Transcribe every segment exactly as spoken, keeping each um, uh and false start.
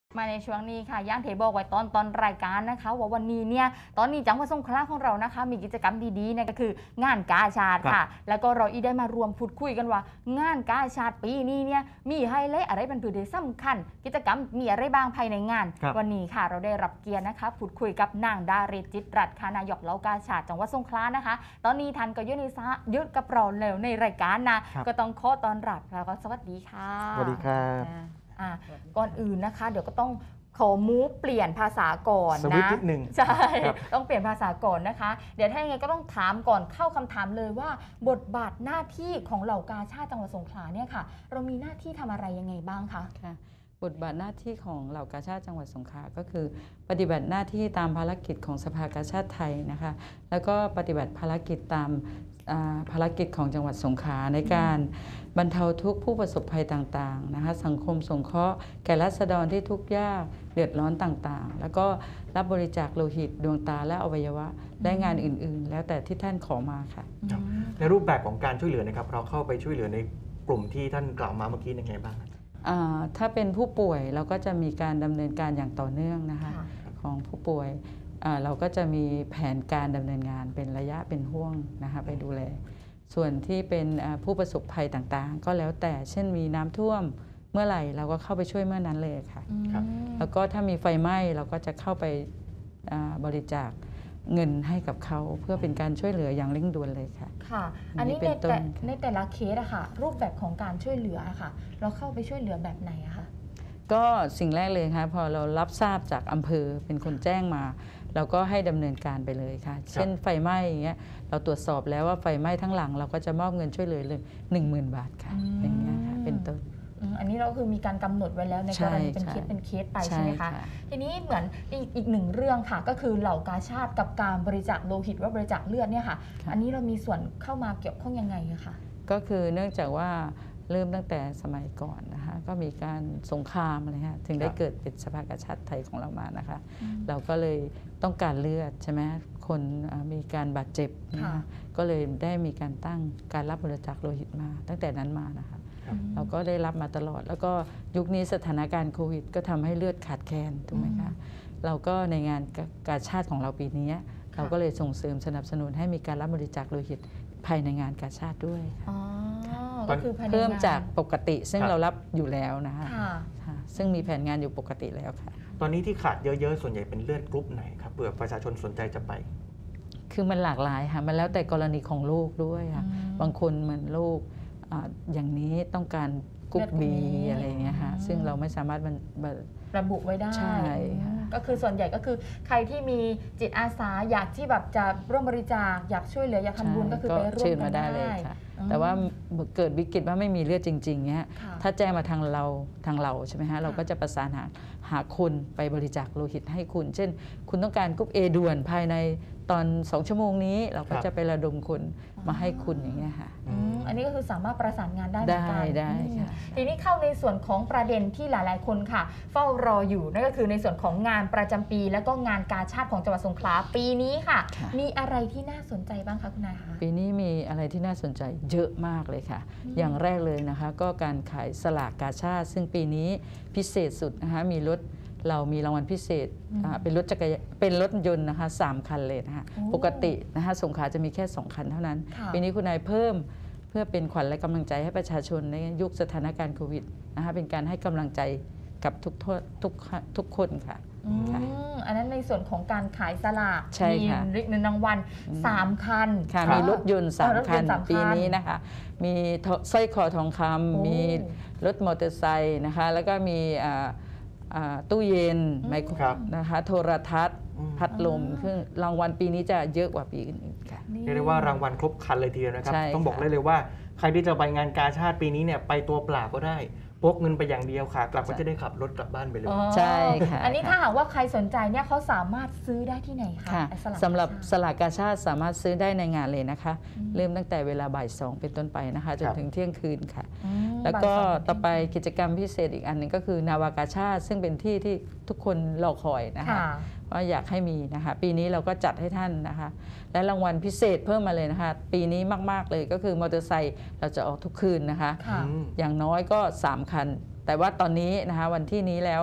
มาในช่วงนี้ค่ะย่างเทบอกไว้ตอนตอนรายการนะคะว่าวันนี้เนี่ยตอนนี้จังหวัดสงขลาของเรานะคะมีกิจกรรมดีๆนั่นก็คืองานกาชาดค่ะแล้วก็เราอีได้มารวมพูดคุยกันว่างานกาชาดปีนี้เนี่ยมีไฮไลท์อะไรเป็นพื้นที่สำคัญกิจกรรมมีอะไรบ้างภายในงานวันนี้ค่ะเราได้รับเกียรตินะคะพูดคุยกับนางดาริจิตรัตน์นายกเหล่ากาชาดจังหวัดสงขลานะคะตอนนี้ทันก็ยืนในซะยืดกับเราแล้วในรายการนะก็ต้องขอต้อนรับแล้วก็สวัสดีค่ะสวัสดีครับก่อนอื่นนะคะเดี๋ยวก็ต้องขอมูฟเปลี่ยนภาษาก่อนนะนิดหนึ่งใช่ต้องเปลี่ยนภาษาก่อนนะคะเดี๋ยวถ้าอย่างไรก็ต้องถามก่อนเข้าคำถามเลยว่าบทบาทหน้าที่ของเหล่ากาชาดจังหวัดสงขลาเนี่ยค่ะเรามีหน้าที่ทำอะไรยังไงบ้างคะค่ะบทบาทหน้าที่ของเหล่ากาชาดจังหวัดสงขลาก็คือปฏิบัติหน้าที่ตามภารกิจของสภากาชาดไทยนะคะแล้วก็ปฏิบัติภารกิจตามภารกิจของจังหวัดสงขลาในการบรรเทาทุกข์ผู้ประสบภัยต่างๆนะคะสังคมสงเคราะห์แก่ราษฎรที่ทุกข์ยากเดือดร้อนต่างๆแล้วก็รับบริจาคโลหิตดวงตาและอวัยวะได้งานอื่นๆแล้วแต่ที่ท่านขอมาค่ะในรูปแบบของการช่วยเหลือนะครับเราเข้าไปช่วยเหลือในกลุ่มที่ท่านกล่าวมาเมื่อกี้ยังไงบ้างถ้าเป็นผู้ป่วยเราก็จะมีการดำเนินการอย่างต่อเนื่องนะคะของผู้ป่วยเราก็จะมีแผนการดำเนินงานเป็นระยะเป็นห่วงนะคะไปดูแลส่วนที่เป็นผู้ประสบภัยต่างๆก็แล้วแต่เช่นมีน้ำท่วมเมื่อไหร่เราก็เข้าไปช่วยเมื่อนั้นเลยค่ะแล้วก็ถ้ามีไฟไหม้เราก็จะเข้าไปบริจาคเงินให้กับเขาเพื่อเป็นการช่วยเหลืออย่างเร่งด่วนเลยค่ะค่ะอันนี้ในแต่ในแต่ละเคสอะค่ะรูปแบบของการช่วยเหลืออะค่ะเราเข้าไปช่วยเหลือแบบไหนอะคะก็สิ่งแรกเลยค่ะพอเรารับทราบจากอำเภอเป็นคนแจ้งมาเราก็ให้ดำเนินการไปเลยค่ะเช่นไฟไหม้อย่างเงี้ยเราตรวจสอบแล้วว่าไฟไหม้ทั้งหลังเราก็จะมอบเงินช่วยเหลือเลยหนึ่งหมื่นบาทค่ะอย่างเงี้ยค่ะเป็นต้นอันนี้เราคือมีการกำหนดไว้แล้วในกรณีเป็นเคสเป็นเคสไปใช่ไหมคะทีนี้เหมือนอีกอีกหนึ่งเรื่องค่ะก็คือเหล่ากาชาดกับการบริจาคโลหิตว่าบริจาคเลือดเนี่ยค่ะอันนี้เรามีส่วนเข้ามาเกี่ยวข้องยังไงอะคะก็คือเนื่องจากว่าเริ่มตั้งแต่สมัยก่อนนะคะก็มีการสงครามอะไรฮะถึงได้เกิดเป็นสภากาชาดไทยของเรามานะคะเราก็เลยต้องการเลือดใช่ไหมคนมีการบาดเจ็บนะคะก็เลยได้มีการตั้งการรับบริจาคโลหิตมาตั้งแต่นั้นมานะคะเราก็ได้รับมาตลอดแล้วก็ยุคนี้สถานการณ์โควิดก็ทำให้เลือดขาดแคลนถูกไหมคะเราก็ในงานกาชาดของเราปีนี้เราก็เลยส่งเสริมสนับสนุนให้มีการรับบริจาคโลหิตภายในงานกาชาดด้วยเพิ่มจากปกติซึ่งเรารับอยู่แล้วนะคะซึ่งมีแผนงานอยู่ปกติแล้วค่ะตอนนี้ที่ขาดเยอะๆส่วนใหญ่เป็นเลือดกรุ๊ปไหนครับเผื่อประชาชนสนใจจะไปคือมันหลากหลายค่ะมันแล้วแต่กรณีของลูกด้วยค่ะบางคนเหมือนลูกอย่างนี้ต้องการกรุ๊ปบีอะไรเงี้ยค่ะซึ่งเราไม่สามารถระบุไว้ได้ก็คือส่วนใหญ่ก็คือใครที่มีจิตอาสาอยากที่แบบจะร่วมบริจาคอยากช่วยเหลืออยากทำบุญก็คือไปร่วมกันได้เลยค่ะแต่ว่าเกิดวิกฤตว่าไม่มีเลือดจริงๆเนี้ยถ้าแจ้งมาทางเราทางเราใช่ไหมฮะเราก็จะประสานหาหาคนไปบริจาคโลหิตให้คุณเช่นคุณต้องการกรุ๊ป A ด่วนภายในตอนสองชั่วโมงนี้เราก็จะไประดมคนมาให้คุณอย่างเงี้ยค่ะอันนี้ก็คือสามารถประสานงานได้เหมือนกันได้ค่ะทีนี้เข้าในส่วนของประเด็นที่หลายๆคนค่ะเฝ้ารออยู่นั่นก็คือในส่วนของงานประจำปีและก็งานกาชาดของจังหวัดสงขลาปีนี้ค่ะมีอะไรที่น่าสนใจบ้างคะคุณนายคะปีนี้มีอะไรที่น่าสนใจเยอะมากเลยค่ะอย่างแรกเลยนะคะก็การขายสลากกาชาดซึ่งปีนี้พิเศษสุดนะคะมีรถเรามีรางวัลพิเศษเป็นรถจักรยานเป็นรถยนต์นะคะสามคันเลยนะคะปกตินะคะสงขลาจะมีแค่สองคันเท่านั้นปีนี้คุณนายเพิ่มเพื่อเป็นขวัญและกำลังใจให้ประชาชนในยุคสถานการณ์โควิดนะคะเป็นการให้กำลังใจกับทุกทุกทุกคนค่ะอันนั้นในส่วนของการขายสลากมีเงินรางวัลสามคันมีรถยนต์สามคันปีนี้นะคะมีสร้อยคอทองคำมีรถมอเตอร์ไซค์นะคะแล้วก็มีตู้เย็นไมโครนะคะโทรทัศน์พัดลมซึ่งรางวัลปีนี้จะเยอะกว่าปีอื่นๆค่ะเรียกได้ว่ารางวัลครบครันเลยทีเดียวนะครับต้องบอกเลยเลยว่าใครที่จะไปงานกาชาดปีนี้เนี่ยไปตัวเปล่าก็ได้พกเงินไปอย่างเดียวค่ะกลับก็จะได้ขับรถกลับบ้านไปเลยใช่ค่ะอันนี้ถ้าหากว่าใครสนใจเนี่ยเขาสามารถซื้อได้ที่ไหนคะสำหรับสลากกาชาดสามารถซื้อได้ในงานเลยนะคะเริ่มตั้งแต่เวลาบ่ายสองเป็นต้นไปนะคะจนถึงเที่ยงคืนค่ะแล้วก็ต่อไปกิจกรรมพิเศษอีกอันนึงก็คือนาวากาชาดซึ่งเป็นที่ที่ทุกคนรอคอยนะคะว่าอยากให้มีนะคะปีนี้เราก็จัดให้ท่านนะคะและรางวัลพิเศษเพิ่มมาเลยนะคะปีนี้มากๆเลยก็คือมอเตอร์ไซค์เราจะออกทุกคืนนะคะอย่างน้อยก็สามคันแต่ว่าตอนนี้นะคะวันที่นี้แล้ว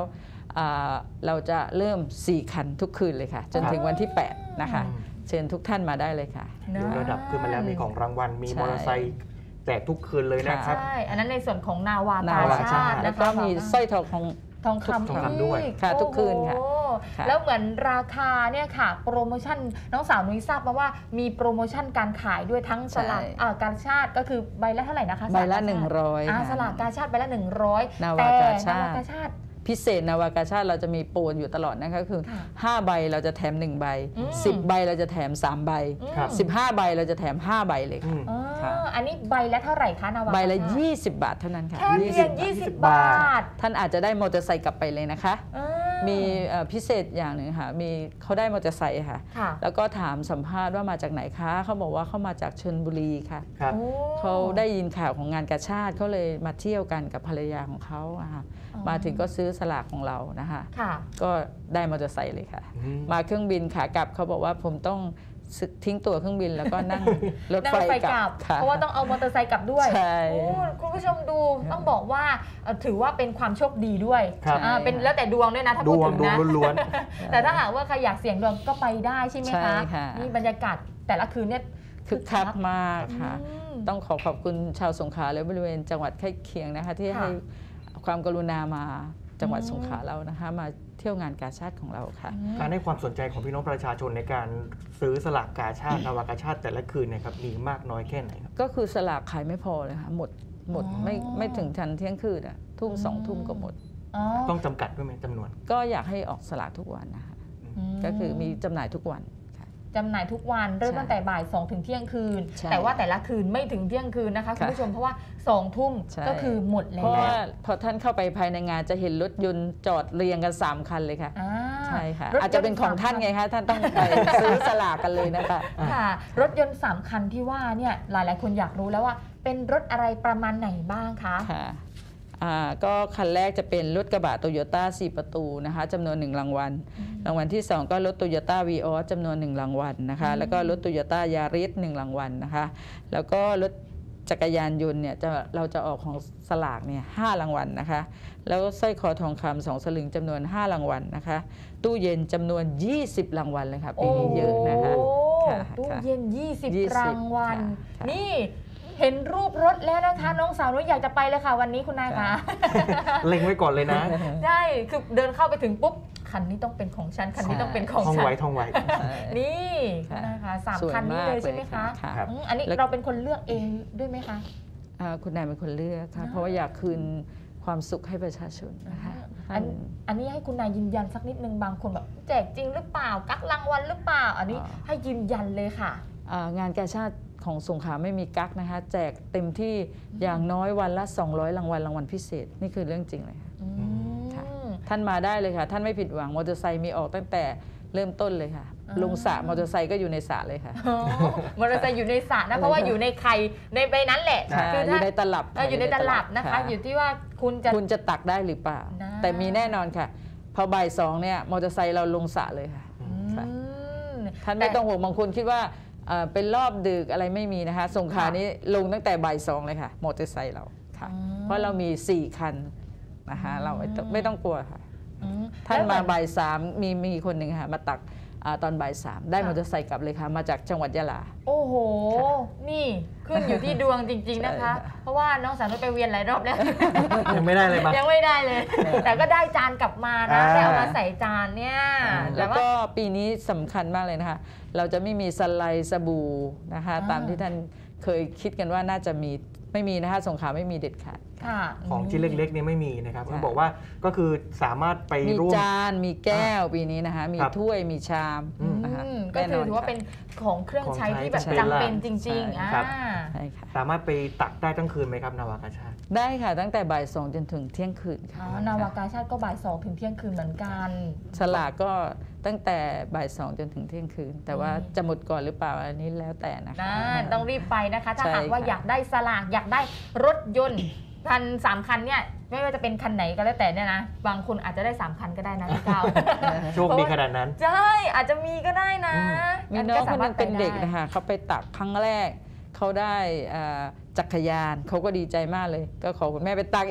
เราจะเริ่มสี่คันทุกคืนเลยค่ะจนถึงวันที่แปดนะคะเชิญทุกท่านมาได้เลยค่ะยกระดับขึ้นมาแล้วมีของรางวัลมีมอเตอร์ไซค์แจกทุกคืนเลยนะครับใช่อันนั้นในส่วนของนาวากาชาติแล้วก็มีสร้อยทองของทองคำด้วยค่ะทุกคืนค่ะแล้วเหมือนราคาเนี่ยค่ะโปรโมชั่นน้องสาวนุ้ยทราบมาว่ามีโปรโมชั่นการขายด้วยทั้งสลากกาชาติก็คือใบละเท่าไหร่นะคะใบละหนึ่งร้อยสลากกาชาติใบละหนึ่งร้อยนาวากาชาติพิเศษนาวากาชาติเราจะมีโปรอยู่ตลอดนะคะคือห้าใบเราจะแถมหนึ่งใบสิบใบเราจะแถมสามใบสิบห้าใบเราจะแถมห้าใบเลยค่ะอันนี้ใบละเท่าไหร่คะนาวากาชาติใบละยี่สิบบาทเท่านั้นค่ะแค่เพียงยี่สิบบาทท่านอาจจะได้มอเตอร์ไซค์กลับไปเลยนะคะมีพิเศษอย่างหนึ่งค่ะมีเขาได้มอเตอร์ไซค์ค่ะแล้วก็ถามสัมภาษณ์ว่ามาจากไหนคะเขาบอกว่าเขามาจากชลบุรีค่ะเขาได้ยินข่าวของงานกาชาติเขาเลยมาเที่ยวกันกับภรรยาของเขาค่ะมาถึงก็ซื้อสลากของเรานะคะก็ได้มอเตอร์ไซค์เลยค่ะมาเครื่องบินขากลับเขาบอกว่าผมต้องทิ้งตั๋วเครื่องบินแล้วก็นั่งรถไฟกลับเพราะว่าต้องเอามอเตอร์ไซค์กลับด้วยคุณผู้ชมดูต้องบอกว่าถือว่าเป็นความโชคดีด้วยเป็นแล้วแต่ดวงด้วยนะถ้าพูดถึงนะแต่ถ้าหากว่าใครอยากเสี่ยงดวงก็ไปได้ใช่ไหมคะนี่บรรยากาศแต่ละคืนเนี่ยคึกคักมากค่ะต้องขอขอบคุณชาวสงขลาและบริเวณจังหวัดใกล้เคียงนะคะที่ให้ความกรุณามาจังหวัดสงขลาเรานะคะมาเที่ยวงานกาชาติของเราค่ะการให้ความสนใจของพี่น้องประชาชนในการซื้อสลากกาชาตินาวากาชาติแต่ละคืนนะครับมีมากน้อยแค่ไหนครับก็คือสลากขายไม่พอเลยค่ะหมดหมดไม่ไม่ถึงทันเที่ยงคืนอ่ะทุ่มสองทุ่มก็หมดต้องจำกัดด้วยไหมจำนวนก็อยากให้ออกสลากทุกวันนะคะก็คือมีจำหน่ายทุกวันจำหน่ายทุกวันเริ่มตั้งแต่บ่ายสองถึงเที่ยงคืนแต่ว่าแต่ละคืนไม่ถึงเที่ยงคืนนะคะคุณผู้ชมเพราะว่าสองทุ่มก็คือหมดแล้วเพราะว่าพอท่านเข้าไปภายในงานจะเห็นรถยนต์จอดเรียงกันสามคันเลยค่ะใช่ค่ะอาจจะเป็นของท่านไงคะท่านต้องไปซื้อสลากกันเลยนะคะค่ะรถยนต์สามคันที่ว่าเนี่ยหลายๆคนอยากรู้แล้วว่าเป็นรถอะไรประมาณไหนบ้างคะก็คันแรกจะเป็นรถกระบะโตโยต้าสี่ประตูนะคะจำนวนหนึ่งรางวัลรางวัลที่สองก็รถโตโยต้าวีออสจำนวนหนึ่งรางวัลนะคะแล้วก็รถโตโยต้ายาริสหนึ่งรางวัลนะคะแล้วก็รถจักรยานยนต์เนี่ยจะเราจะออกของสลากเนี่ยห้ารางวัลนะคะแล้วสร้อยคอทองคำสองสลึงจำนวนห้ารางวัลนะคะตู้เย็นจำนวนยี่สิบรางวัลเลยค่ะปีนี้เยอะนะคะตู้เย็นยี่สิบรางวัลนี่เห็นรูปรถแล้วนะคะน้องสาวนุ้ยอยากจะไปเลยค่ะวันนี้คุณนายคะเล็งไว้ก่อนเลยนะใช่คือเดินเข้าไปถึงปุ๊บคันนี้ต้องเป็นของฉันคันนี้ต้องเป็นของฉันท่องไว้ท่องไว้นี่นะคะสามคันนี้เลยใช่ไหมคะอันนี้เราเป็นคนเลือกเองด้วยไหมคะคุณนายเป็นคนเลือกค่ะเพราะว่าอยากคืนความสุขให้ประชาชนนะคะอันนี้ให้คุณนายยืนยันสักนิดนึงบางคนแบบแจกจริงหรือเปล่ากักรางวัลหรือเปล่าอันนี้ให้ยืนยันเลยค่ะงานกาชาติของสงขลาไม่มีกั๊กนะคะแจกเต็มที่อย่างน้อยวันละสองร้อยรางวัลรางวัลพิเศษนี่คือเรื่องจริงเลยค่ะท่านมาได้เลยค่ะท่านไม่ผิดหวังมอเตอร์ไซค์มีออกตั้งแต่เริ่มต้นเลยค่ะลงสระมอเตอร์ไซค์ก็อยู่ในสระเลยค่ะมอเตอร์ไซค์อยู่ในสระนะเพราะว่าอยู่ในไข่ในใบนั้นแหละคืออยู่ในตลับอยู่ในตลับนะคะอยู่ที่ว่าคุณจะคุณจะตักได้หรือเปล่าแต่มีแน่นอนค่ะพอบ่ายสองเนี่ยมอเตอร์ไซค์เราลงสระเลยค่ะท่านไม่ต้องห่วงบางคนคิดว่าเป็นรอบดึกอะไรไม่มีนะคะสงขลานี้ลงตั้งแต่บ่ายสองเลยค่ะมอเตอร์ไซค์เราค่ะเพราะเรามีสี่คันนะคะเราไม่ต้องกลัวค่ะท่านมาบ่ายสามมีมีคนหนึ่งค่ะมาตักตอนบ่ายสามได้มอเตอร์ไซค์กลับเลยค่ะมาจากจังหวัดยะลาโอ้โหนี่ขึ้นอยู่ที่ดวงจริงๆนะคะเพราะว่าน้องสาวนุ้ยไปเวียนหลายรอบแล้วยังไม่ได้เลยมั้ยยังไม่ได้เลยแต่ก็ได้จานกลับมานะได้เอามาใส่จานเนี่ยแล้วก็ปีนี้สำคัญมากเลยนะคะเราจะไม่มีสไลด์สบู่นะคะตามที่ท่านเคยคิดกันว่าน่าจะมีไม่มีนะคะสงขลาไม่มีเด็ดขาดของชิ้นเล็กๆนี่ไม่มีนะครับเขาบอกว่าก็คือสามารถไปร่วมมีจานมีแก้วปีนี้นะคะมีถ้วยมีชามนะคะก็ถือว่าเป็นของเครื่องใช้ที่แบบจำเป็นจริงๆสามารถไปตักได้ทั้งคืนไหมครับนาวากาชาติได้ค่ะตั้งแต่บ่ายสองจนถึงเที่ยงคืนค่ะนาวากาชาติก็บ่ายสองถึงเที่ยงคืนเหมือนกันสลากก็ตั้งแต่บ่ายสองจนถึงเที่ยงคืนแต่ว่าจะหมดก่อนหรือเปล่าอันนี้แล้วแต่นะคะต้องรีบไปนะคะถ้าหากว่าอยากได้สลากอยากได้รถยนต์คันสามคันเนี่ยไม่ว่าจะเป็นคันไหนก็แล้วแต่เนี่ยนะบางคนอาจจะได้สามคันก็ได้นะพี่ก้าวโชคดีขนาดนั้นใช่อาจจะมีก็ได้นะมีน้องคนนึงเป็นเด็กนะคะเขาไปตักครั้งแรกเขาได้จักรยานเขาก็ดีใจมากเลยก็ขอคุณแม่ไปตักอีก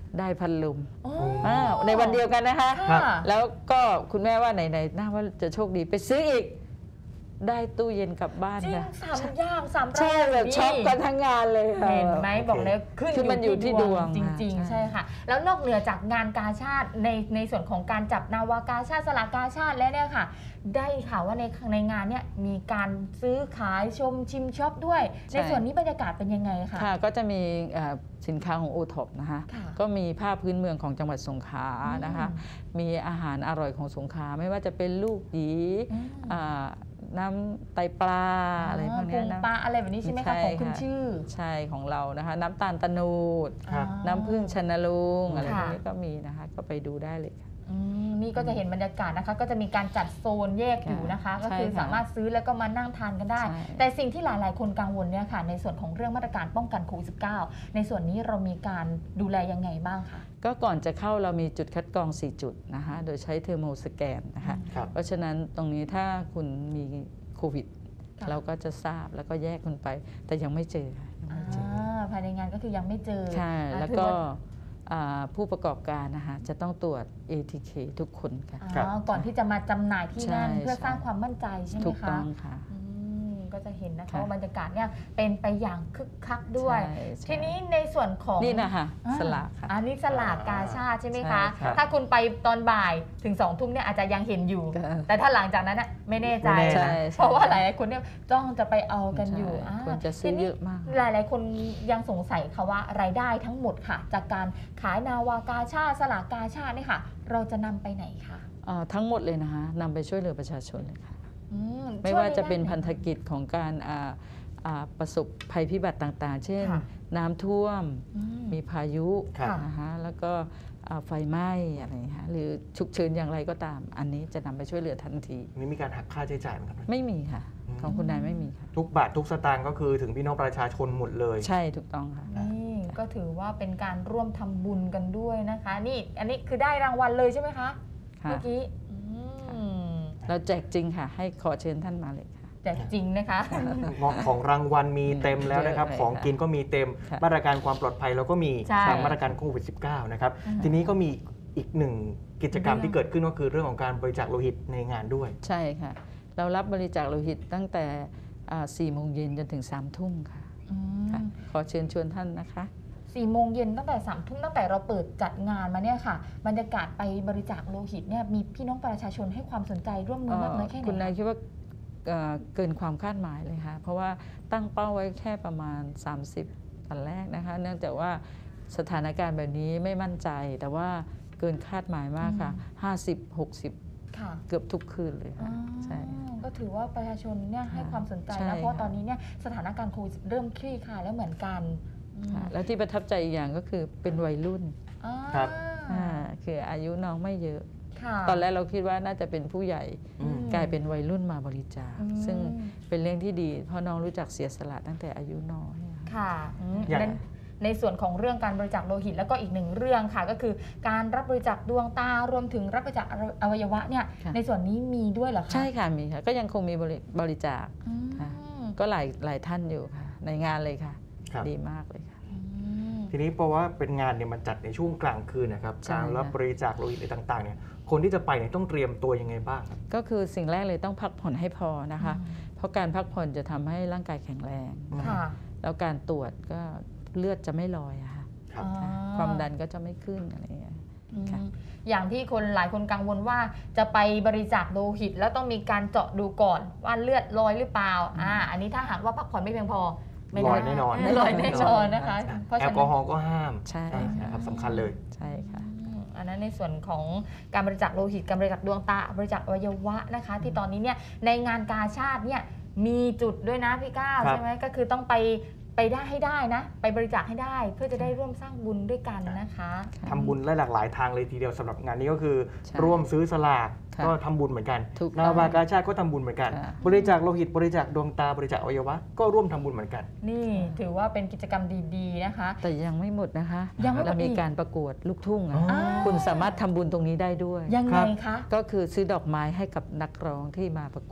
ได้พัดลมอ๋ออ่าในวันเดียวกันนะคะค่ะแล้วก็คุณแม่ว่าไหนๆน่าว่าจะโชคดีไปซื้ออีก ได้ตู้เย็นกลับบ้านจริงค่ะสามอย่างสามใช่แบบนี่ช็อปกันทั้งงานเลยค่ะเห็นไหมบอกเลยขึ้นคือมันอยู่ที่ดวงจริงค่ะๆใช่ใช่ค่ะ แล้วนอกเหนือจากงานกาชาติในในส่วนของการจับนาวากาชาติสลากกาชาติแล้วเนี่ยค่ะ ได้ข่าวว่าในในงานเนี่ยมีการซื้อขายชมชิมช็อปด้วย ในส่วนนี้บรรยากาศเป็นยังไงคะค่ะก็จะมีเอ่อสินค้าของโอท็อปนะคะค่ะก็มีผ้าพื้นเมืองของจังหวัดสงขลานะคะอืมมีอาหารอร่อยของสงขลาไม่ว่าจะเป็นลูกหยีอืมอ่าน้ำไตปลาอะไรพวกปเนี้รุยงนะปลาอะไรแบบนี้ใช่ไหมใช่คะของคุณค่ะชื่อใช่ของเรานะคะน้ำตาลตะนูดครับอ๋อน้ำผึ้งชนลุงอะไรพวกค่ะนี้ก็มีนะคะก็ไปดูได้เลยค่ะอืมนี่ก็จะเห็นบรรยากาศนะคะ ก็จะมีการจัดโซนแยกอยู่นะคะใช่ก็คือค่ะสามารถซื้อแล้วก็มานั่งทานกันได้ใช่แต่สิ่งที่หลายๆ คนกังวลเนี่ยค่ะ ในส่วนของเรื่องมาตรการป้องกันโควิด สิบเก้า ในส่วนนี้เรามีการดูแลยังไงบ้างคะก็ก่อนจะเข้าเรามีจุดคัดกรอง สี่ จุดนะคะโดยใช้เทอร์โมสแกนนะคะครับเพราะฉะนั้นตรงนี้ถ้าคุณมีโควิดค่ะเราก็จะทราบแล้วก็แยกคุณไป แต่ยังไม่เจอค่ะยังอ่าไม่เจอภายในงานก็คือยังไม่เจอใช่อ่าแล้วถือก็ว่าอ่าผู้ประกอบการนะคะจะต้องตรวจ เอ ที เค ทุกคนค่ะครับอ๋อก่อนที่จะมาจำหน่ายที่นั่นใช่เพื่อสร้างใช่ความมั่นใจใช่ไหมถูกคะต้องค่ะอืมก็จะเห็นนะคะค่ะว่าบรรยากาศเนี่ยเป็นไปอย่างคึกคักด้วยใช่ใช่ทีนี้ในส่วนของนี่นะคะอ่าสลากค่ะอันนี้สลากกาชาติใช่ไหมคะใช่ค่ะถ้าคุณไปตอนบ่ายถึงสองทุ่มเนี่ยอาจจะยังเห็นอยู่ค่ะแต่ถ้าหลังจากนั้นน่ะไม่แน่ใจไม่แน่ใช่เพราะว่าหลายๆคนเนี่ยจ้องจะไปเอากันอยู่ใช่อ่าคนจะซื้อทีนี้เยอะมากหลายๆคนยังสงสัยค่ะว่ารายได้ทั้งหมดค่ะ จากการขายนาวากาชาติสลากกาชาตินี่ค่ะ เราจะนำไปไหนคะอ่าทั้งหมดเลยนะคะนำไปช่วยเหลือประชาชนเลยค่ะอืไม่ช่ยว่าจะเป็นได้ไหพันธกิจของการอ่าอ่าประสบภัยพิบัติต่างๆ เช่นค่ะน้ำท่วมอืมมีพายุครับนะคะแล้วก็อ่าไฟไหม้อะไรอย่างเงี้ยค่ะหรือฉุกเฉินอย่างไรก็ตาม อันนี้จะนำไปช่วยเหลือทันทีนี่มีการหักค่าใช้จ่ายไหมครับไม่มีค่ะอืมของคุณนายไม่มีค่ะทุกบาททุกสตางค์ก็คือถึงพี่น้องประชาชนหมดเลยใช่ถูกต้องค่ะนี่ก็ถือว่าเป็นการร่วมทำบุญกันด้วยนะคะ นี่อันนี้คือได้รางวัลเลยใช่ไหมคะค่ะเมื่อกี้อืมเราแจกจริงค่ะ ให้ขอเชิญท่านมาเลยค่ะแจกจริงนะคะเงาะของรางวัลมีเต็มแล้วนะครับเยอะเลยของกินก็มีเต็มค่ะมาตรการความปลอดภัยเราก็มีใช่ตามมาตรการโควิด สิบเก้า นะครับอืมทีนี้ก็มีอีกหนึ่งกิจกรรมเรื่องที่เกิดขึ้นก็คือเรื่องของการบริจาคโลหิตในงานด้วยใช่ค่ะ เรารับบริจาคโลหิตตั้งแต่สี่โมงเย็นจนถึงสามทุ่มค่ะอืมค่ะ ขอเชิญชวนท่านนะคะสี่โมงเย็นตั้งแต่สามทุ่มตั้งแต่เราเปิดจัดงานมาเนี่ยค่ะ บรรยากาศไปบริจาคโลหิตเนี่ยมีพี่น้องประชาชนให้ความสนใจร่วมมือมากน้อยแค่ไหนคุณนายคะคิดว่าเอ่อเกินความคาดหมายเลยค่ะ เพราะว่าตั้งเป้าไว้แค่ประมาณ สามสิบตอนแรกนะคะ เนื่องจากว่าสถานการณ์แบบนี้ไม่มั่นใจ แต่ว่าเกินคาดหมายมากค่ะ ห้าสิบ หกสิบค่ะเกือบทุกคืนเลยค่ะ ใช่อ๋อก็ถือว่าประชาชนเนี่ยให้ค่ะความสนใจใช่นะเพราะค่ะตอนนี้เนี่ยสถานการณ์โควิดเริ่มคลี่คลายแล้วเหมือนกันอืมค่ะแล้วที่ประทับใจอีกอย่างก็คือเป็นวัยรุ่นอ่าครับอ่าคืออายุน้องไม่เยอะค่ะตอนแรกเราคิดว่าน่าจะเป็นผู้ใหญ่อืมกลายเป็นวัยรุ่นมาบริจาคอืมซึ่งเป็นเรื่องที่ดี เพราะน้องรู้จักเสียสละตั้งแต่อายุน้อยอะค่ะค่ะอืมอย่างนั้นในส่วนของเรื่องการบริจาคโลหิตแล้วก็อีกหนึ่งเรื่องค่ะ ก็คือการรับบริจาคดวงตารวมถึงรับบริจาคอวัยวะเนี่ยค่ะในส่วนนี้มีด้วยเหรอคะใช่ค่ะมีค่ะก็ยังคงมีบริบริจาคอืมค่ะ ก็หลายหลายท่านอยู่ค่ะ ในงานเลยค่ะครับดีมากเลยค่ะอืมทีนี้เพราะว่าเป็นงานเนี่ยมันจัดในช่วงกลางคืนนะครับใช่การรับบริจาคโลหิตอะไรต่างๆเนี่ยคนที่จะไปเนี่ยต้องเตรียมตัวยังไงบ้างครับก็คือสิ่งแรกเลยต้องพักผ่อนให้พอนะคะอืมเพราะการพักผ่อนจะทำให้ร่างกายแข็งแรงค่ะแล้วการตรวจก็เลือดจะไม่ลอยอะค่ะครับอ๋อความดันก็จะไม่ขึ้นอะไรอย่างเงี้ยอืมค่ะอย่างที่คนหลายคนกังวลว่าจะไปบริจาคโลหิต แล้วต้องมีการเจาะดูก่อนว่าเลือดลอยหรือเปล่าอ่าอันนี้ถ้าหากว่าพักผ่อนไม่เพียงพอไม่ลได้อยแน่นอนลอยแน่นอนนะคะ เพราะแอฉะลนั้นกอฮอล์ก็ห้ามใช่อ่าค่ะนะครับสำคัญเลยใช่ค่ะอืมอันนั้นในส่วนของการบริจาคโลหิตการบริจาคดวงตาบริจาคอวัยวะนะคะ ที่ตอนนี้เนี่ยในงานกาชาติเนี่ยมีจุดด้วยนะพี่ก้าวครับใช่ไหมก็คือต้องไปไปได้ให้ได้นะ ไปบริจาคให้ได้เพื่อจะได้ร่วมสร้างบุญด้วยกันนะคะทำบุญได้หลากหลายทางเลยทีเดียวสำหรับงานนี้ก็คือใช่ร่วมซื้อสลากค่ะก็ทำบุญเหมือนกันถูกต้องนาวากาชาติก็ทำบุญเหมือนกันค่ะบริจาคโลหิตบริจาคดวงตาบริจาคอวัยวะก็ร่วมทำบุญเหมือนกันนี่ถือว่าเป็นกิจกรรมดีๆนะคะแต่ยังไม่หมดนะคะยังไม่หมดเรามีอีกการประกวดลูกทุ่งอะอ๋อคุณสามารถทำบุญตรงนี้ได้ด้วยยังไงคะก็คือซื้อดอกไม้ให้กับนักร้องที่มาประกวด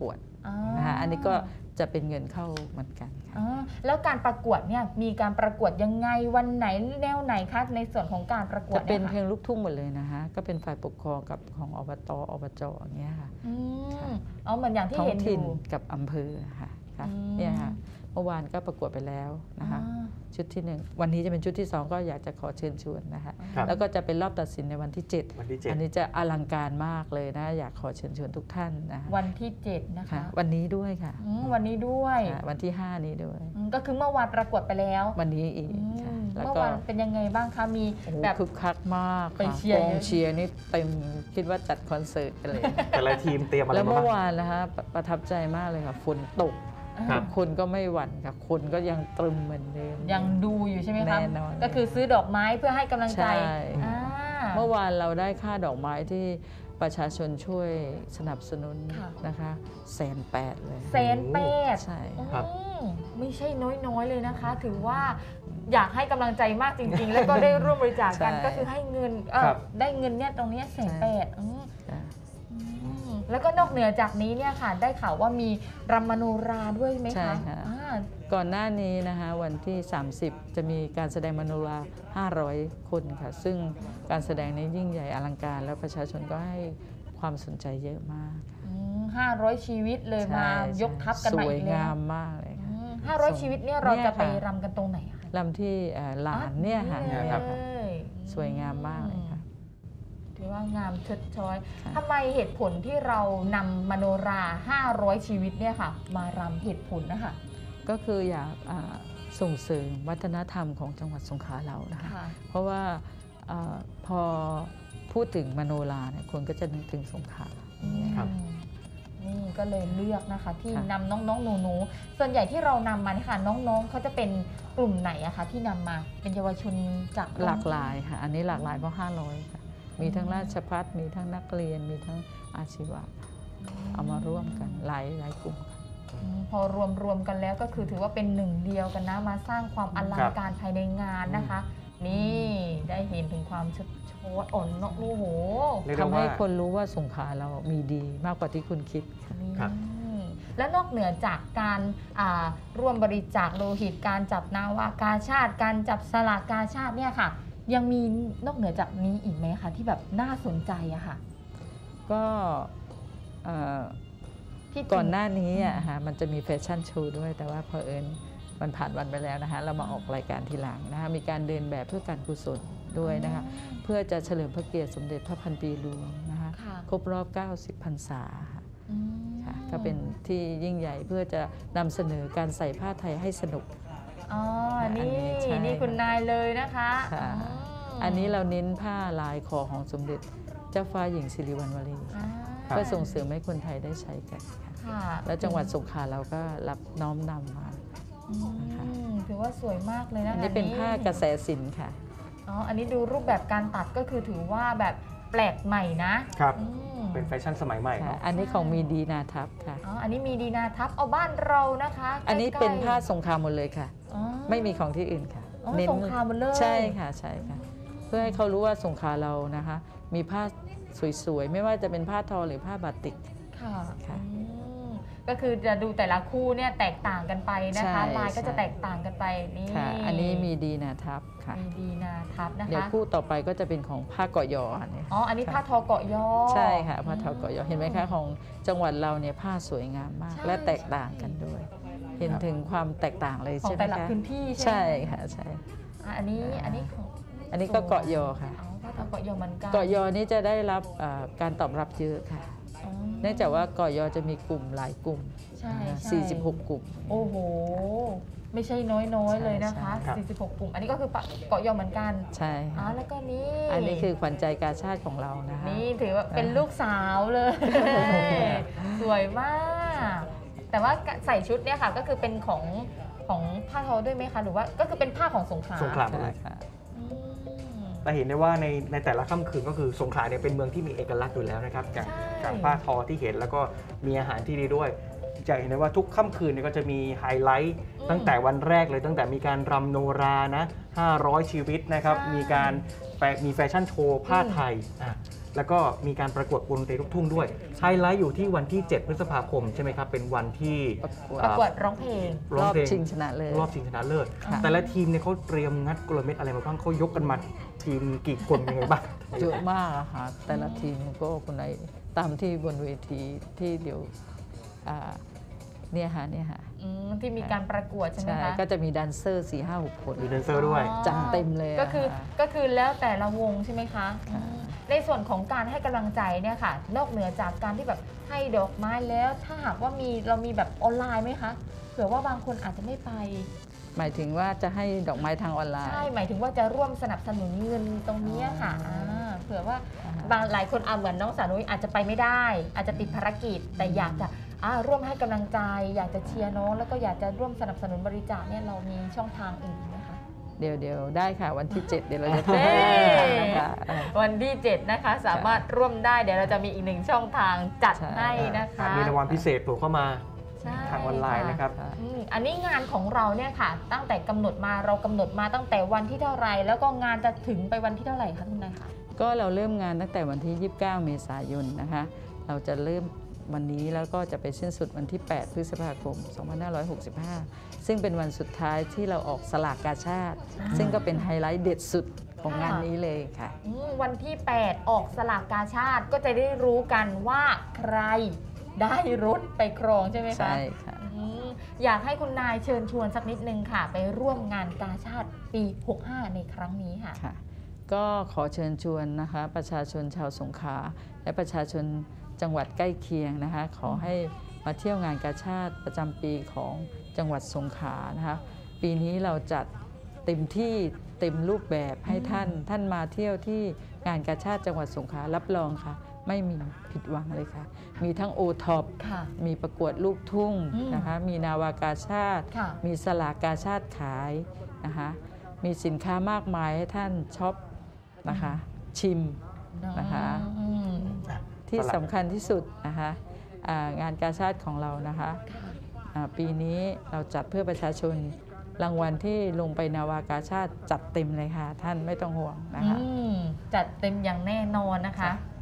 อ๋อนะคะอันนี้ก็จะเป็นเงินเข้าเหมือนกันค่ะอ๋อแล้วการประกวดเนี่ยมีการประกวดยังไงวันไหนแนวไหนคะในส่วนของการประกวดจะเป็นยเพลงลูกทุ่งหมดเลยนะคะก็เป็นฝ่ายปกครองกับของอบตอบจอย่างเงี้ยค่ะอืค่ะมอ๋อเหมือนอย่างที่ท้อเห็งนอถิ่นยู่กับอำเภอค่ะค่ะอืมเนี่ยค่ะเมื่อวานก็ประกวดไปแล้วนะคะอ่าชุดที่หนึ่งวันนี้จะเป็นชุดที่สองก็อยากจะขอเชิญชวนนะคะครับแล้วก็จะเป็นรอบตัดสินในวันที่เจ็ดวันที่เจ็ดอันนี้จะอลังการมากเลยนะอยากขอเชิญชวนทุกท่านนะคะวันที่เจ็ดนะค่ะคะวันนี้ด้วยค่ะอืมวันนี้ด้วยค่ะวันที่ห้านี้ด้วยอืมก็คือเมื่อวานประกวดไปแล้ววันนี้อีกอืค่ะมแล้วเมื่อก็วานเป็นยังไงบ้างคะมีโอ้โหแบบคึกคักมากไปค่ะเชียร์กองเยอะเชียร์นี่เต็มคิดว่าจัดคอนเสิร์ตกันเลยแต่ละทีมเตรียมอะไรแล้วมาเมื่อบ้างวานนะคะประประทับใจมากเลยค่ะฝนตกครับคนก็ไม่หวั่นค่ะคนก็ยังตรึมเหมือนเดิมยังดูอยู่ใช่ไหมคะแน่นอนก็คือซื้อดอกไม้เพื่อให้กำลังใจใช่อ่าเมื่อวานเราได้ค่าดอกไม้ที่ประชาชนช่วยสนับสนุนค่ะนะคะแสนแปดเลยแสนแปดใช่ครับอืมไม่ใช่น้อยๆเลยนะคะ ถือว่าอยากให้กำลังใจมากจริง ๆ แล้วก็ได้ร่วมบริจาคกันใช่ก็คือให้เงินเอ่อครับได้เงินเนี่ยตรงเนี้ยแสนแปดอืมค่ะอืมแล้วก็นอกเหนือจากนี้เนี่ยค่ะ ได้ข่าวว่ามีรำมโนราด้วยไหมใช่คะค่ะอ่าก่อนหน้านี้นะคะวันที่ สามสิบ จะมีการแสดงมโนรา ห้าร้อย คนค่ะ ซึ่งการแสดงนี้ยิ่งใหญ่อลังการ แล้วประชาชนก็ให้ความสนใจเยอะมากค่ะห้าร้อยชีวิตเลยมาใช่ยกทัพกันสมาวยอีกแล้วงามมากเลยค่ะห้าร้อยชีวิตเนี่ยเราเนี่ยจะไปค่ะรำกันตรงไหนอะคะลำที่เอ่อหลานเนี่ยค่ะอ๋อเนี่ยครับเลยสวยงามมากเลยค่ะถือว่างามชดช้อยค่ะทำไมเหตุผลที่เรานำมโนรา ห้าร้อย ชีวิตเนี่ยค่ะ มารำเหตุผลนะคะก็คืออยากอ่าส่งเสริมวัฒนธรรมของจังหวัดสงขลาเรานะคะค่ะเพราะว่าอาพอพูดถึงมโนราเนี่ยคนก็จะนึกถึงสงขลาอย่างเงี้ยครับนี่ก็เลยเลือกนะคะ ที่ค่ะนำน้องๆหนูๆส่วนใหญ่ที่เรานำมาเนี่ยค่ะน้องๆเขาจะเป็นกลุ่มไหนอะคะที่นำมาเป็นเยาวชนจากหลากหลายค่ะ อันนี้หลากหลายเพราะห้าร้อยค่ะ มีทั้งราชภัฏมีทั้งนักเรียน มีทั้งอาชีวะเอามาร่วมกันหลายหลายกลุ่มค่ะอืมพอรวมรวมกันแล้วก็คือถือว่าเป็นหนึ่งเดียวกันนะมาสร้างความอลังการภายในงานนะคะ นี่ได้เห็นถึงความชดชดอ่อนเนาะโอ้โหเรียกได้ทำให้ว่าคนรู้ว่าสงขลาเรามีดีมากกว่าที่คุณคิดค่ะครับนี่และนอกเหนือจากการอ่าร่วมบริจาคโลหิตการจับนาวากาชาติ การจับสลากกาชาติเนี่ยค่ะ ยังมีนอกเหนือจากนี้อีกไหมคะที่แบบน่าสนใจอะค่ะก็เอ่อที่ก่อนหน้านี้อะฮะมันจะมีแฟชั่นโชว์ด้วย แต่ว่าพอเผอิญมันผ่านวันไปแล้วนะคะเรามาออกรายการทีหลังนะคะมีการเดินแบบเพื่อการกุศลด้วยนะคะเพื่อจะเฉลิมพระเกียรติสมเด็จพระพันปีหลวงนะคะค่ะครบรอบ เก้าสิบ พรรษาค่ะอืมค่ะก็เป็นที่ยิ่งใหญ่เพื่อจะนำเสนอการใส่ผ้าไทยให้สนุกอ๋ออันนี้นี่ใช่นี่คุณนายเลยนะคะค่ะมอันนี้เราเน้นผ้าลายคอของสมเด็จเจ้าฟ้าหญิงสิริวัณวรีอ่าเพื่อส่งเสริมให้คนไทยได้ใช้กันค่ะค่ะแล้วจังหวัดสงขลาเราก็รับน้อมนำมาอืมถือว่าสวยมากเลยนะคะอันนี้เป็นผ้ากระแสสินค่ะอ๋ออันนี้ดูรูปแบบการตัดก็คือถือว่าแบบแปลกใหม่นะครับ อืมเป็นแฟชั่นสมัยใหม่ค่ะเนาะอันนี้ของมีดีนาทับค่ะอ๋ออันนี้มีดีนาทับเอาบ้านเรานะคะอันนี้ใกล้ๆเป็นผ้าสงครามหมดเลยค่ะอ๋อไม่มีของที่อื่นค่ะอ๋อสงครามหมดเลยใช่ค่ะใช่ค่ะ เพื่อให้เขารู้ว่าสงขลาเรานะคะ มีผ้าสวยๆ ไม่ว่าจะเป็นผ้าทอหรือผ้าบาติกค่ะค่ะอืมก็คือจะดูแต่ละคู่เนี่ยแตกต่างกันไปนะคะใช่ลายก็จะใช่แตกต่างกันไปนี่ค่ะ อันนี้มีดีนาทับค่ะมีดีนาทับนะเดี๋ยวคะคู่ต่อไปก็จะเป็นของผ้าเกาะยออันนี้อ๋ออันนี้ผ้าทอเกาะยอใช่ค่ะผ้าทอเกาะยอเห็นไหมคะของจังหวัดเราเนี่ยผ้าสวยงามมากใช่และแตกต่างกันด้วย เห็นถึงความแตกต่างเลยของใช่ไหมแต่ละคะพื้นที่ใช่ใช่ไหมค่ะใช่อ่ะอันนี้อันนี้ของอันนี้ก็เกาะยอค่ะอ๋อผ้าทอเกาะยอเหมือนกันเกาะยอนี่จะได้รับเอ่อการตอบรับเยอะค่ะอ๋อเนื่องจากว่าเกาะยอจะมีกลุ่มหลายกลุ่มใช่ใช่สี่สิบหกกลุ่มโอ้โห ไม่ใช่น้อยๆเลยนะคะใช่ครับสี่สิบหกกลุ่ม อันนี้ก็คือปะเกาะยอเหมือนกันใช่อ๋อค่ะแล้วก็นี่อันนี้คือขวัญใจกาชาติของเรานะคะนี่ถือว่าเป็นลูกสาวเลย สวยมาก แต่ว่าใส่ชุดเนี่ยค่ะก็คือเป็นของของผ้าทอด้วยไหมคะ หรือว่าก็คือเป็นผ้าของสงขลาสงขลาใช่ค่ะอืมแต่เห็นได้ว่าในในแต่ละค่ำคืนก็คือสงขลาเนี่ยเป็นเมืองที่มีเอกลักษณ์อยู่แล้วนะครับจากใช่จากผ้าทอที่เห็นแล้วก็มีอาหารที่ดีด้วย จะเห็นได้ว่าทุกค่ำคืนเนี่ยก็จะมีไฮไลท์ตั้งแต่วันแรกเลยตั้งแต่มีการรำโนรานะห้าร้อยชีวิตนะครับใช่มีการแฟมีแฟชั่นโชว์ผ้าไทยอ่ะแล้วก็มีการประกวดวงดนตรีลูกทุ่งด้วยไฮไลท์อยู่ที่วันที่เจ็ดพฤษภาคมใช่ไหมครับเป็นวันที่ประกวดร้องเพลงรอบเพลชิงชนะเลิศรอบชิงชนะเลิศค่ะแต่ละทีมเนี่ยเขาเตรียมงัดกลเม็ดอะไรมาบ้างเขายกกันมาทีมกี่คนยังไงบ้างเยอะมากอะค่ะแต่ละทีมก็คนไหนตามที่บนเวทีที่เดี๋ยวอ่าเนี่ยค่ะเนี่ยค่ะอืมที่มีการประกวดใช่ไหมใช่คะก็จะมีแดนเซอร์สี่ห้าหกคนมีแดนเซอร์ด้วยจัดเต็มเลยะก็คือค่ะก็คือแล้วแต่ละวงใช่ไหมคะค่ะอืมในส่วนของการให้กำลังใจเนี่ยค่ะ นอกเหนือจากการที่แบบให้ดอกไม้แล้ว ถ้าหากว่ามีเรามีแบบออนไลน์ไหมคะเผื่อว่าบางคนอาจจะไม่ไปหมายถึงว่าจะให้ดอกไม้ทางออนไลน์ใช่หมายถึงว่าจะร่วมสนับสนุนเงินตรงนี้ค่ะอ๋ออ่าเผื่อว่าอ่าฮะบางหลายคนอาเหมือนน้องสาวนุ้ยอาจจะไปไม่ได้ อาจจะติดภารกิจ แต่อยากจะอ่าร่วมให้กำลังใจ อยากจะเชียร์น้องแล้วก็อยากจะร่วมสนับสนุนบริจาคเนี่ยเรามีช่องทางอื่นไหมคะเดี๋ยวเดี๋ยวได้ค่ะวันที่ เจ็ด เดี๋ยวเราจะเย้นะคะอ่าวันที่ เจ็ด นะคะ สามารถร่วมได้เดี๋ยวเราจะมีอีกหนึ่งช่องทางจัดใช่ให้นะคะมีรางวัลพิเศษโผล่เข้ามาใช่ทางออนไลน์นะครับค่ะอืมอันนี้งานของเราเนี่ยค่ะ ตั้งแต่กำหนดมาเรากำหนดมาตั้งแต่วันที่เท่าไหร่แล้วก็งานจะถึงไปวันที่เท่าไหร่คะคุณนายคะก็เราเริ่มงานตั้งแต่วันที่ ยี่สิบเก้า เมษายนนะคะ เราจะเริ่มวันนี้แล้วก็จะไปสิ้นสุดวันที่ แปด พฤษภาคม สองพันห้าร้อยหกสิบห้า ซึ่งเป็นวันสุดท้ายที่เราออกสลากกาชาติ ซึ่งก็เป็นไฮไลท์เด็ดสุดของงานนี้เลยค่ะอืมวันที่ แปด ออกสลากกาชาติก็จะได้รู้กันว่าใครได้รถไปครองใช่ไหมคะใช่ค่ะอืมอยากให้คุณนายเชิญชวนสักนิดนึงค่ะ ไปร่วมงานกาชาติปี หกห้า ในครั้งนี้ค่ะค่ะ ก็ขอเชิญชวนนะคะประชาชนชาวสงขลาและประชาชนจังหวัดใกล้เคียงนะคะขอให้มาเที่ยวงานกาชาติประจำปีของจังหวัดสงขลานะคะปีนี้เราจัดเต็มที่เต็มรูปแบบให้ท่านท่านมาเที่ยวที่งานกาชาติจังหวัดสงขลารับรองค่ะ ไม่มีผิดหวังเลยค่ะ มีทั้งโอท็อปค่ะมีประกวดลูกทุ่งอืมนะคะมีนาวากาชาติค่ะมีสลากกาชาติขายนะคะมีสินค้ามากมายให้ท่านช็อปนะคะชิม นะคะอืมที่สำคัญที่สุดนะคะอ่างานกาชาติของเรานะคะอ่าปีนี้เราจัดเพื่อประชาชนรางวัลที่ลงไปนาวากาชาติจัดเต็มเลยค่ะ ท่านไม่ต้องห่วงนะคะอืมจัดเต็มอย่างแน่นอนนะคะ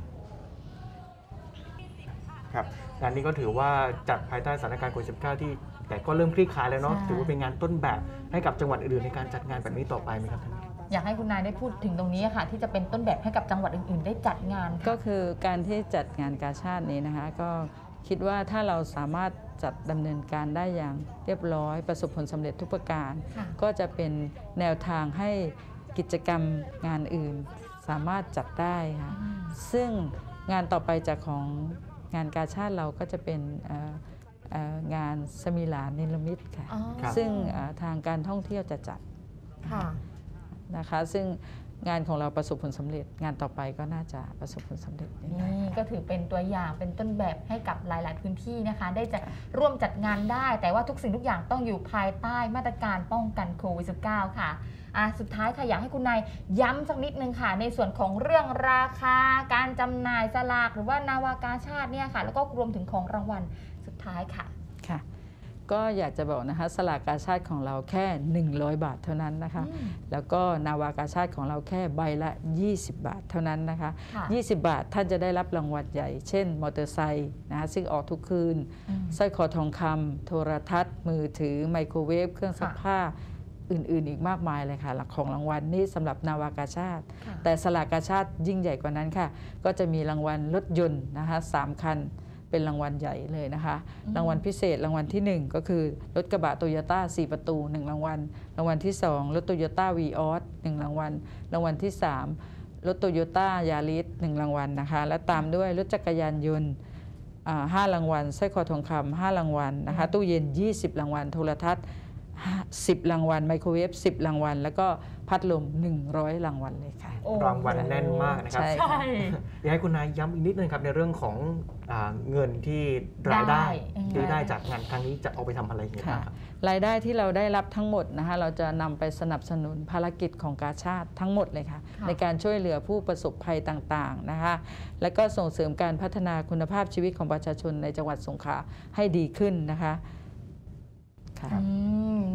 ครับงานนี้ก็ถือว่าจัดภายใต้สถานการณ์โควิด สิบเก้า ที่แต่ก็เริ่มคลี่คลายแล้วเนาะใช่ถือว่าเป็นงานต้นแบบให้กับจังหวัดอื่นๆในการจัดงานแบบนี้ต่อไปไหมครับท่านอยากให้คุณนายได้พูดถึงตรงนี้ค่ะ ที่จะเป็นต้นแบบให้กับจังหวัดอื่น ๆ ได้จัดงานก็ค่ะคือการที่จัดงานกาชาตินี้นะคะก็คิดว่าถ้าเราสามารถจัดดำเนินการได้อย่างเรียบร้อยประสบผลสำเร็จทุกประการค่ะก็จะเป็นแนวทางให้กิจกรรมงานอื่นสามารถจัดได้ค่ะอืมซึ่งงานต่อไปจากของงานกาชาติเราก็จะเป็นเอ่อเอ่องานสมิลาเนรมิตค่ะอ๋อครับซึ่งเอ่อทางการท่องเที่ยวจะจัดค่ะนะคะซึ่งงานของเราประสบผลสำเร็จ งานต่อไปก็น่าจะประสบผลสำเร็จเหมือนกันนี่ก็ถือเป็นตัวอย่างเป็นต้นแบบให้กับหลาย ๆ พื้นที่นะคะ ได้จะร่วมจัดงานได้ แต่ว่าทุกสิ่งทุกอย่างต้องอยู่ภายใต้มาตรการป้องกันโควิด สิบเก้า ค่ะอ่ะ สุดท้ายค่ะอยากให้คุณนายย้ำสักนิดนึงค่ะ ในส่วนของเรื่องราคาการจำหน่ายสลากหรือว่านาวากาชาติเนี่ยค่ะ แล้วก็รวมถึงของรางวัลสุดท้ายค่ะค่ะก็อยากจะบอกนะคะสลากกาชาติของเราแค่หนึ่งร้อยบาทเท่านั้นนะคะอืมแล้วก็นาวากาชาติของเราแค่ใบละยี่สิบบาทเท่านั้นนะคะค่ะยี่สิบบาทท่านจะได้รับรางวัลใหญ่ เช่น มอเตอร์ไซค์นะคะซึ่งออกทุกคืนอืมสร้อยคอทองคำโทรทัศน์ มือถือไมโครเวฟเครื่องซักผ้าอื่นๆ อีกมากมายเลยค่ะหลักของรางวัลนี่สำหรับนาวากาชาติค่ะแต่สลากกาชาติยิ่งใหญ่กว่านั้นค่ะ ก็จะมีรางวัลรถยนต์นะคะสามคันเป็นรางวัลใหญ่เลยนะคะอืมรางวัลพิเศษรางวัลที่หนึ่งก็คือรถกระบะโตโยต้าสี่ประตูหนึ่งรางวัลรางวัลที่สองรถโตโยต้าวีออสหนึ่งรางวัลรางวัลที่สามรถโตโยต้ายาริสหนึ่งรางวัลนะคะและตามด้วยรถจักรยานยนต์อ่าห้ารางวัลสร้อยคอทองคำห้ารางวัลนะคะตู้เย็นยี่สิบรางวัลโทรทัศน์สิบรางวัลไมโครเวฟสิบรางวัลแล้วก็พัดลมหนึ่งร้อยรางวัลเลยค่ะโอ้รางวัลแน่นมากนะครับใช่ใช่อยากให้คุณนายย้ำอีกนิดนึงครับในเรื่องของอ่าเงินที่รายได้ได้อืมที่ได้จากงานครั้งนี้จะเอาไปทำอะไรอย่างเงี้ยค่ะบ้างครับรายได้ที่เราได้รับทั้งหมดนะคะเราจะนำไปสนับสนุนภารกิจของกาชาติทั้งหมดเลยค่ะค่ะในการช่วยเหลือผู้ประสบภัยต่างๆนะคะและก็ส่งเสริมการพัฒนาคุณภาพชีวิตของประชาชนในจังหวัดสงขลาให้ดีขึ้นนะคะค่ะอืม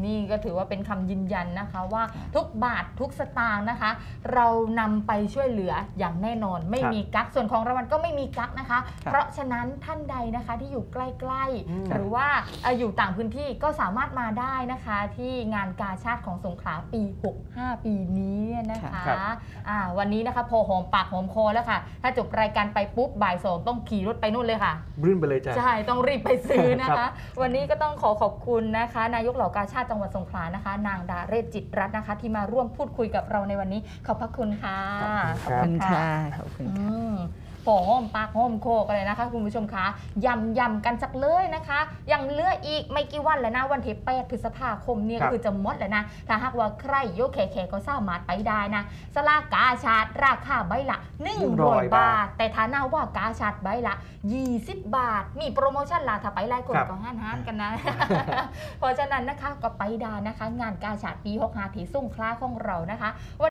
นี่ก็ถือว่าเป็นคำยืนยันนะคะว่าทุกบาททุกสตางค์นะคะ เรานำไปช่วยเหลืออย่างแน่นอนไม่มีกั๊กส่วนของรางวัลก็ไม่มีกั๊กนะคะ เพราะฉะนั้นท่านใดนะคะที่อยู่ใกล้ๆหรือว่าอยู่ต่างพื้นที่ก็สามารถมาได้นะคะที่งานกาชาติของสงขลาปีหกห้าปีนี้นะคะะวันนี้นะคะพอหอมปากหอมคอแล้วค่ะถ้าจบรายการไปปุ๊บบ่ายสองต้องขี่รถไปนู่นเลยค่ะรื่นไปเลยจ้ะใช่ต้องรีบไปซื้อนะคะ วันนี้ก็ต้องขอขอบคุณนะคะนายกเหล่ากาชาติจังหวัดสงขลานะคะนางดาเรศจิตรัตน์นะคะที่มาร่วมพูดคุยกับเราในวันนี้ขอบพระคุณค่ะขอบคุณค่ะขอบคุณค่ะปอห้อมปากห้อมโคกันเลยนะคะคุณผู้ชมคะยำยำกันสักเลยนะคะยังเหลืออีกไม่กี่วันแล้วนะวันที่แปดพฤษภาคมเนี่ยคือจะหมดแล้วนะถ้าหากว่าใครโยกแขกก็สามารถไปได้นะสลากกาชาดราคาใบละหนึ่งร้อยบาทแต่ถ้าหน้าว่ากาชาดใบละยี่สิบบาทมีโปรโมชั่นล่ะถ้าไปไล่กดก็ห้านห้านกันนะ เพราะฉะนั้นนะคะก็ไปได้นะคะงานกาชาดปีหกห้าที่สงขลาของเรานะคะวัน